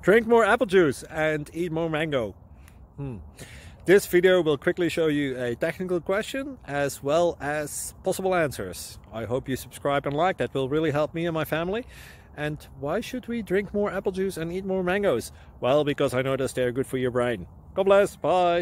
Drink more apple juice and eat more mango. This video will quickly show you a technical question as well as possible answers. I hope you subscribe and like, that will really help me and my family. And why should we drink more apple juice and eat more mangoes? Well, because I noticed they're good for your brain. God bless, bye!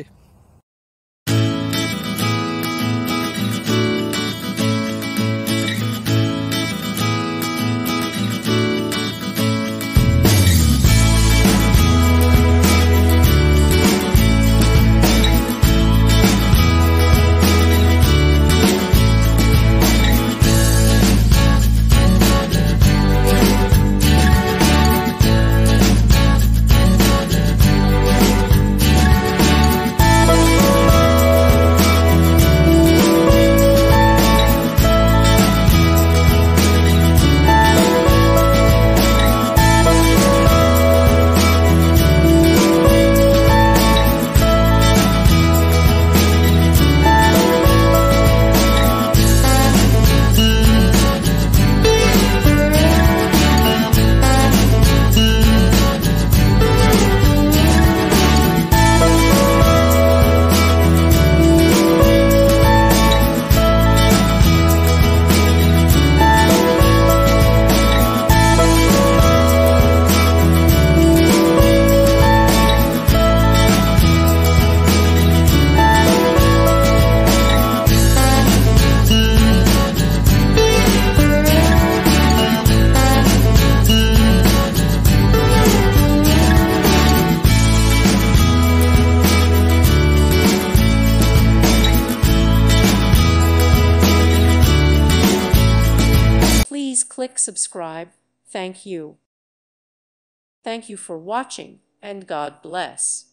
Please click subscribe. Thank you. Thank you for watching, and God bless.